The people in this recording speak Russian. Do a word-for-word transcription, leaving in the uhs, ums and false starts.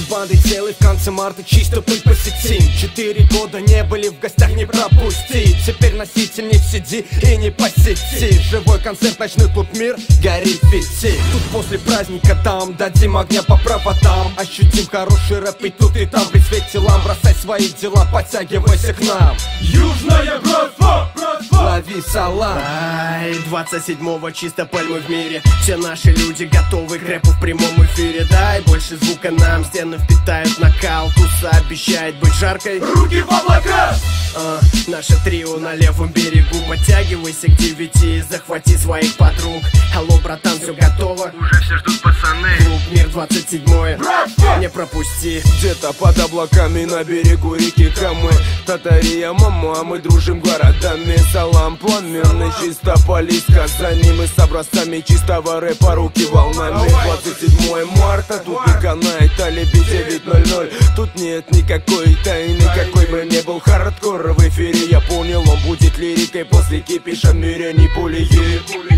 бандой целый в конце марта, чисто пыль посетим. Четыре года не были в гостях, не пропусти. Теперь носитель не в сиди и не по сети. Живой концерт, ночной клуб «Мир», горит фитиль. Тут после праздника там дадим огня по проводам. Ощутим хороший рэп и тут и там. При свете лам бросай свои дела, подтягивайся к нам. Южное братство, братство. Лови салам. Ай, двадцать седьмого чисто пальмы в мире. Все наши люди готовы к рэпу в прямом эфире. Дай больше звука нам, стены впитают накал. Туса обещает быть жаркой. Руки в облака. а, Наше трио на левом берегу. Подтягивайся к девяти, захвати своих подруг. Алло, братан, все готово? Уже все ждут пацаны. Клуб «Мир», двадцать седьмое, Братство. не пропусти. Где-то под облаками на берегу реки Камы, Татария, мама, мы дружим городами. Салам пламенный, чисто полис Казани. Мы с образцами чистого рэпа, руки волнами. Двадцать седьмое марта, тут не канает алиби девять ноль ноль. Тут нет никакой тайны, какой бы ни был хардкор в эфире. Я понял, он будет лирикой после кипиша, миря не пулей.